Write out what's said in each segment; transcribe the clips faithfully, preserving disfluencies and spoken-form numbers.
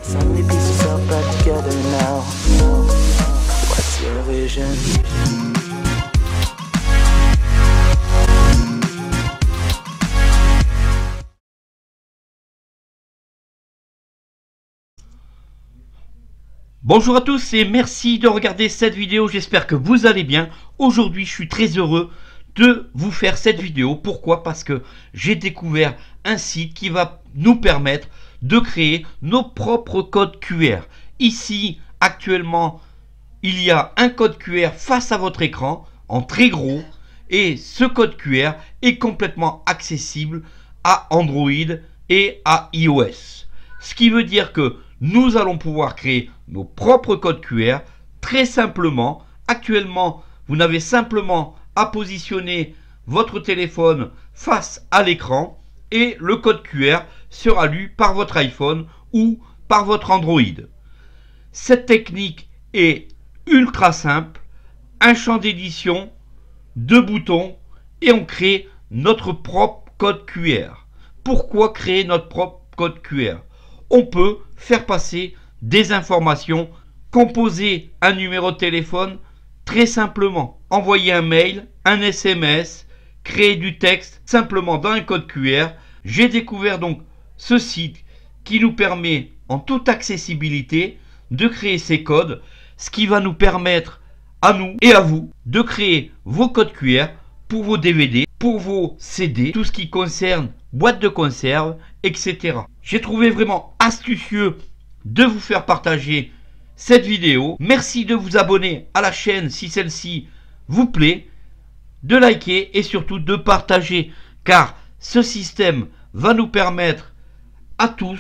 So many pieces all back together now. What's your vision? Bonjour à tous et merci de regarder cette vidéo, j'espère que vous allez bien. Aujourd'hui je suis très heureux de vous faire cette vidéo. Pourquoi? Parce que j'ai découvert un site qui va nous permettre de créer nos propres codes Q R. Ici actuellement il y a un code Q R face à votre écran en très gros et ce code Q R est complètement accessible à Android et à iOS. Ce qui veut dire que nous allons pouvoir créer nos propres codes Q R très simplement. Actuellement, vous n'avez simplement à positionner votre téléphone face à l'écran et le code Q R sera lu par votre iPhone ou par votre Android. Cette technique est ultra simple, un champ d'édition, deux boutons et on crée notre propre code Q R. Pourquoi créer notre propre code Q R? On peut faire passer des informations, composer un numéro de téléphone très simplement, envoyer un mail, un S M S, créer du texte simplement dans un code Q R. J'ai découvert donc ce site qui nous permet en toute accessibilité de créer ces codes, ce qui va nous permettre à nous et à vous de créer vos codes Q R pour vos D V D, pour vos C D, tout ce qui concerne boîte de conserve, et cetera. J'ai trouvé vraiment astucieux de vous faire partager cette vidéo. Merci de vous abonner à la chaîne si celle-ci vous plaît, de liker et surtout de partager, car ce système va nous permettre à tous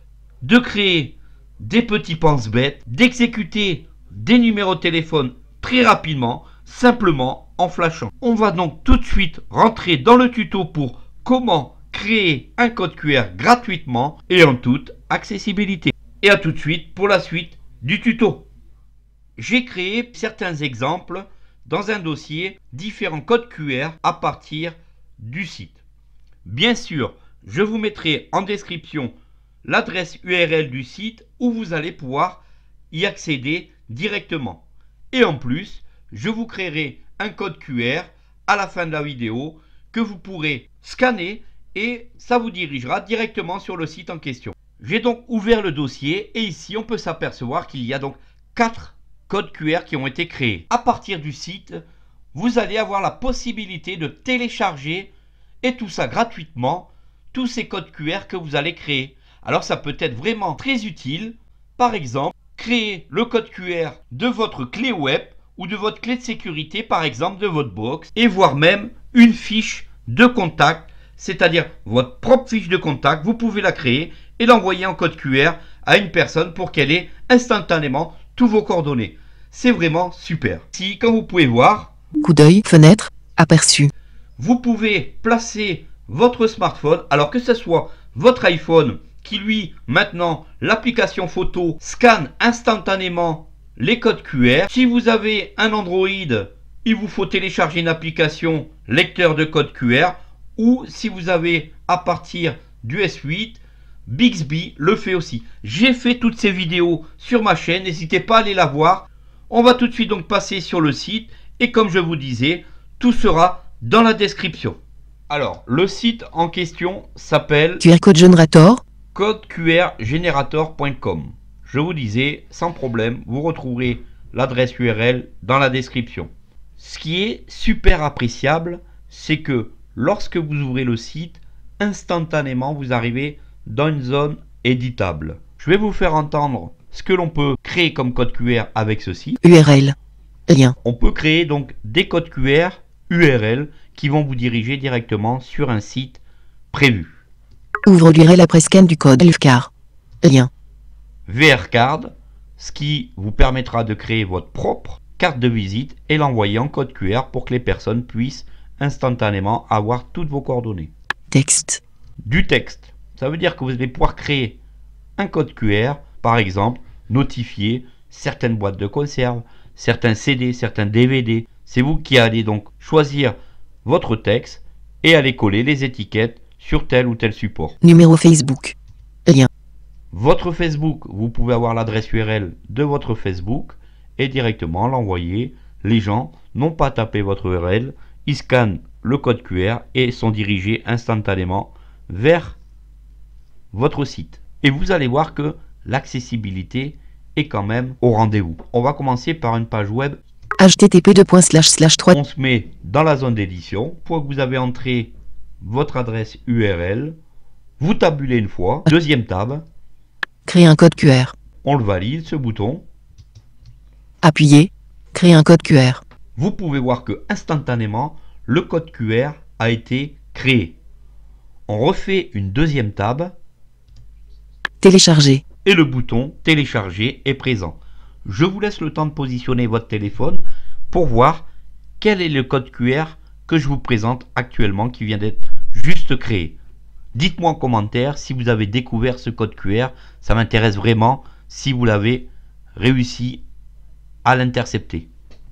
de créer des petits pense-bêtes, d'exécuter des numéros de téléphone très rapidement, simplement en flashant. On va donc tout de suite rentrer dans le tuto pour comment créer un code Q R gratuitement et en toute accessibilité. Et à tout de suite pour la suite du tuto. J'ai créé certains exemples dans un dossier différents codes Q R à partir du site. Bien sûr, je vous mettrai en description l'adresse U R L du site où vous allez pouvoir y accéder directement. Et en plus, je vous créerai un code Q R à la fin de la vidéo que vous pourrez scanner et ça vous dirigera directement sur le site en question. J'ai donc ouvert le dossier et ici on peut s'apercevoir qu'il y a donc quatre codes Q R qui ont été créés. À partir du site, vous allez avoir la possibilité de télécharger et tout ça gratuitement, tous ces codes Q R que vous allez créer. Alors ça peut être vraiment très utile. Par exemple, créer le code Q R de votre clé web ou de votre clé de sécurité, par exemple de votre box, et voire même une fiche de contact, c'est-à-dire votre propre fiche de contact. Vous pouvez la créer et l'envoyer en code Q R à une personne pour qu'elle ait instantanément tous vos coordonnées. C'est vraiment super. Ici, comme vous pouvez voir, coup d'œil, fenêtre, aperçu. Vous pouvez placer votre smartphone, alors que ce soit votre iPhone qui lui, maintenant, l'application photo scanne instantanément les codes Q R. Si vous avez un Android, il vous faut télécharger une application lecteur de code Q R, ou si vous avez à partir du S huit, Bixby le fait aussi. J'ai fait toutes ces vidéos sur ma chaîne, n'hésitez pas à aller la voir. On va tout de suite donc passer sur le site et comme je vous disais, tout sera dans la description. Alors, le site en question s'appelle Q R Code Generator. code Q R generator point com. Je vous disais, sans problème, vous retrouverez l'adresse U R L dans la description. Ce qui est super appréciable, c'est que lorsque vous ouvrez le site, instantanément vous arrivez dans une zone éditable. Je vais vous faire entendre ce que l'on peut créer comme code Q R avec ceci. U R L. Lien. On peut créer donc des codes Q R U R L qui vont vous diriger directement sur un site prévu. Ouvre l'U R L après scan du code L F C A R. Lien. V R Card, ce qui vous permettra de créer votre propre carte de visite et l'envoyer en code Q R pour que les personnes puissent instantanément avoir toutes vos coordonnées. Texte. Du texte. Ça veut dire que vous allez pouvoir créer un code Q R, par exemple, notifier certaines boîtes de conserve, certains C D, certains D V D. C'est vous qui allez donc choisir votre texte et aller coller les étiquettes sur tel ou tel support. Numéro Facebook. Lien. votre Facebook, vous pouvez avoir l'adresse U R L de votre Facebook et directement l'envoyer. Les gens n'ont pas tapé votre U R L, ils scannent le code Q R et sont dirigés instantanément vers votre site. Et vous allez voir que l'accessibilité est quand même au rendez-vous. On va commencer par une page web. H T T P deux points slash slash trois. On se met dans la zone d'édition. Une fois que vous avez entré votre adresse U R L, vous tabulez une fois. Deuxième tab. Créer un code Q R. On le valide, ce bouton. Appuyez. Créer un code Q R. Vous pouvez voir que instantanément, le code Q R a été créé. On refait une deuxième tab. Télécharger. Et le bouton télécharger est présent. Je vous laisse le temps de positionner votre téléphone pour voir quel est le code Q R que je vous présente actuellement qui vient d'être juste créé. Dites-moi en commentaire si vous avez découvert ce code Q R. Ça m'intéresse vraiment si vous l'avez réussi à l'intercepter.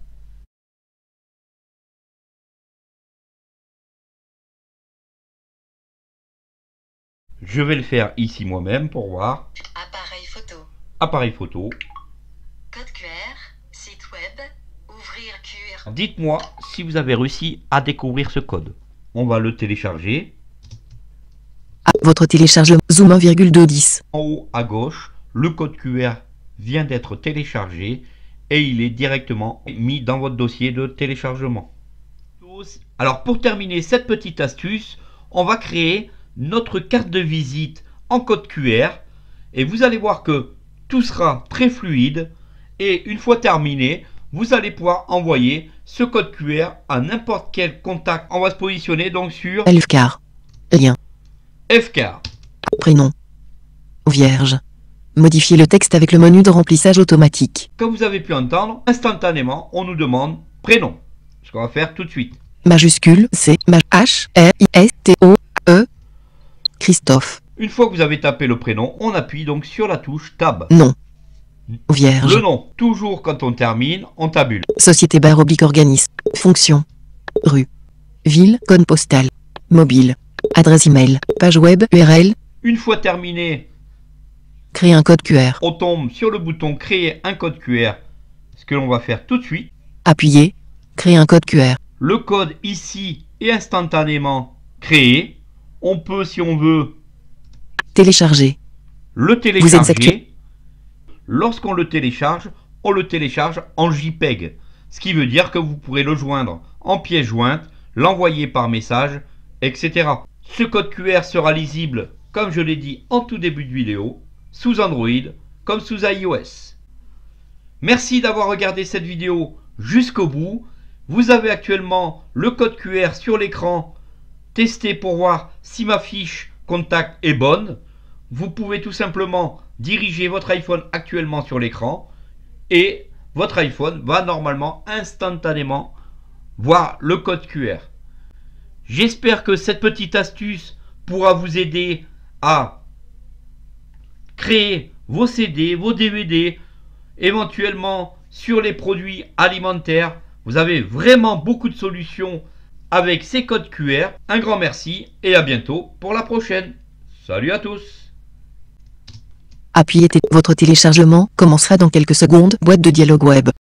Je vais le faire ici moi-même pour voir. Appareil photo. Appareil photo. Code Q R. Site web. Ouvrir Q R. Dites-moi si vous avez réussi à découvrir ce code. On va le télécharger. Ah, votre téléchargement. Zoom un virgule deux dix. En haut à gauche, le code Q R vient d'être téléchargé et il est directement mis dans votre dossier de téléchargement. Alors pour terminer cette petite astuce, on va créer notre carte de visite en code Q R et vous allez voir que tout sera très fluide et une fois terminé, vous allez pouvoir envoyer ce code Q R à n'importe quel contact. On va se positionner donc sur Elfcar. Lien. F-Car. Prénom. Vierge. Modifier le texte avec le menu de remplissage automatique. Comme vous avez pu entendre, instantanément, on nous demande prénom. Ce qu'on va faire tout de suite. Majuscule C. H. R. I. S. T. O. E. Christophe. Une fois que vous avez tapé le prénom, on appuie donc sur la touche Tab. Nom. Vierge. Le nom. Toujours quand on termine, on tabule. Société barre oblique organisme. Fonction. Rue. Ville. Code postal. Mobile. Adresse email. Page web. U R L. Une fois terminé, Créer un code Q R. on tombe sur le bouton Créer un code Q R. Ce que l'on va faire tout de suite. Appuyez. Créer un code Q R. Le code ici est instantanément créé. On peut, si on veut, Télécharger. le Vous télécharger. êtes Lorsqu'on le télécharge, on le télécharge en JPEG. Ce qui veut dire que vous pourrez le joindre en pièce jointe, l'envoyer par message, et cetera. Ce code Q R sera lisible, comme je l'ai dit en tout début de vidéo, sous Android comme sous iOS. Merci d'avoir regardé cette vidéo jusqu'au bout. Vous avez actuellement le code Q R sur l'écran. Testez pour voir si ma fiche contact est bonne. Vous pouvez tout simplement diriger votre iPhone actuellement sur l'écran et votre iPhone va normalement instantanément voir le code Q R. J'espère que cette petite astuce pourra vous aider à créer vos C D, vos D V D, éventuellement sur les produits alimentaires. Vous avez vraiment beaucoup de solutions avec ces codes Q R. Un grand merci et à bientôt pour la prochaine. Salut à tous! Appuyez. Votre téléchargement commencera dans quelques secondes. Boîte de dialogue web.